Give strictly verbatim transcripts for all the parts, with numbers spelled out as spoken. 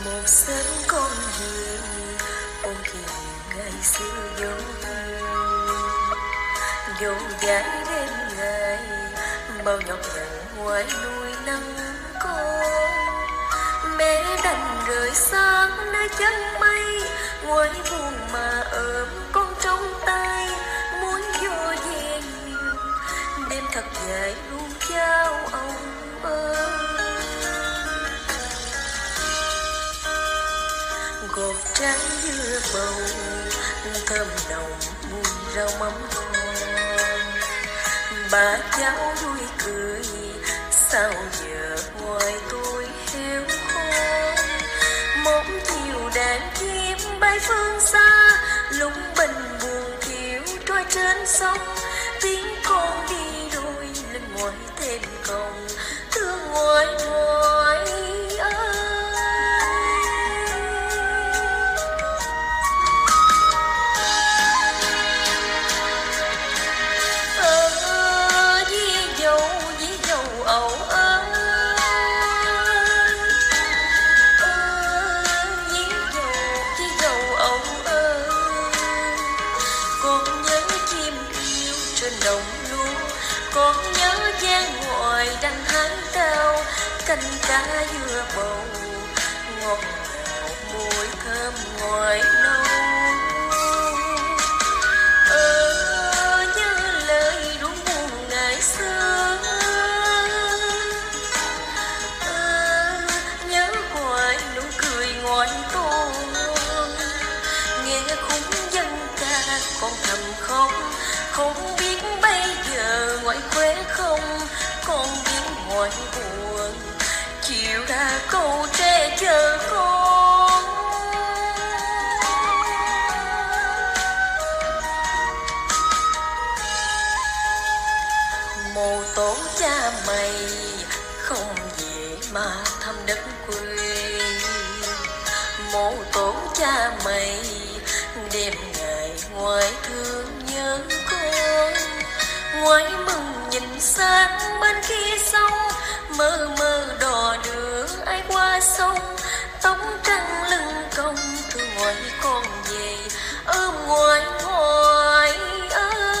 một sớm con về ôn kỷ ngày xưa dấu dấu dãi đêm ngày bao nhọc nhằn ngoài nuôi nắng con. Mẹ đành rời xa nơi chân mây ngoài buồn mà ôm con trong tay, muốn vô về nhiều đêm thật dài luôn trao ông ơi. Gọt trái dưa bầu thơm nồng mùi rau mắm ngon, bà cháu vui cười sao giờ ngoài tôi héo khô. Một chiều đàn chim bay phương xa lung bình buồn thiểu trôi trên sông, tiếng con đi đôi lên ngoài thêm còng thương ngoài ngoài ơi. Con nhớ gian ngoài đằng hái đào canh cá dưa bầu ngọt ngào mùi thơm ngoài nâu. Ờ nhớ lời đúng buồn ngày xưa, ờ nhớ hoài nụ cười ngoài tôn, nghe khúc dân ca con thầm khóc không biết bây giờ ngoài khóe không, con biết ngoài buồn chịu ra câu tre chờ con. Mồ tổ cha mày không về mà thăm đất quê, mồ tổ cha mày đêm ngày ngoài thương nhớ con. Ngoài mừng nhìn sáng bên kia sông mơ mơ đò đưa ai qua sông, tóc trắng lưng cong thương ngoài con về ôm ngoài ngoài ơi.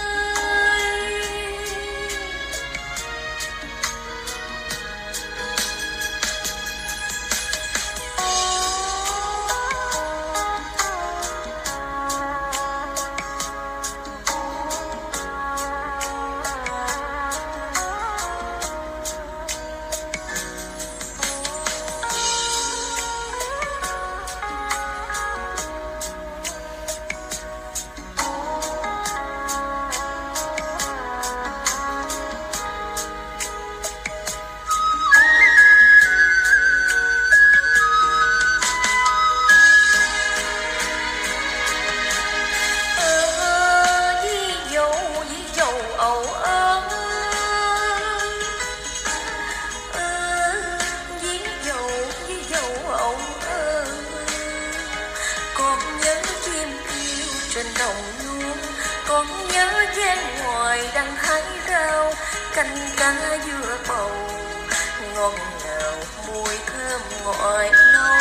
Con nhớ gian ngoài đằng hái rau canh cá dưa bầu ngon ngào mùi thơm ngoài nâu.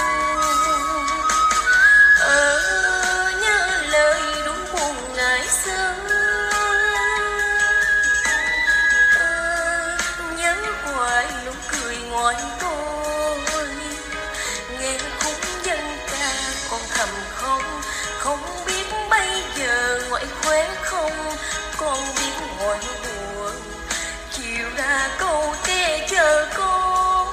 Ờ nhớ lời đúng buồn ngày xưa, ờ nhớ hoài nụ cười ngoài tôi, nghe khúc dân ca con thầm không không biết bây giờ ngoại khóe không, con biết ngoại buồn chịu ra câu tre chờ con.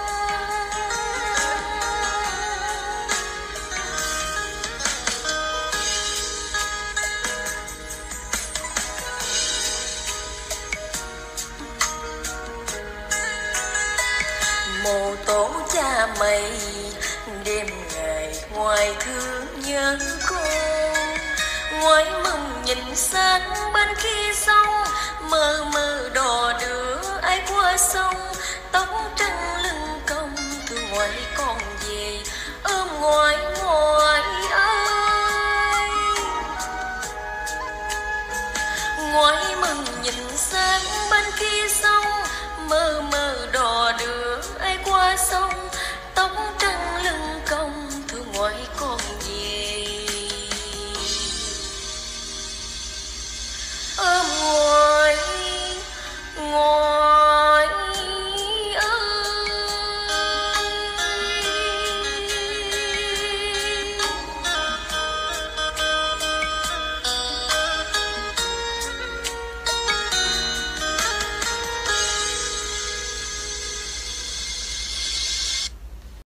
Mồ tổ cha mày đêm ngày ngoài thương nhớ con. Ngoài mừng nhìn sáng bên kia sông mơ mơ đò đưa ai qua sông, tóc trắng lưng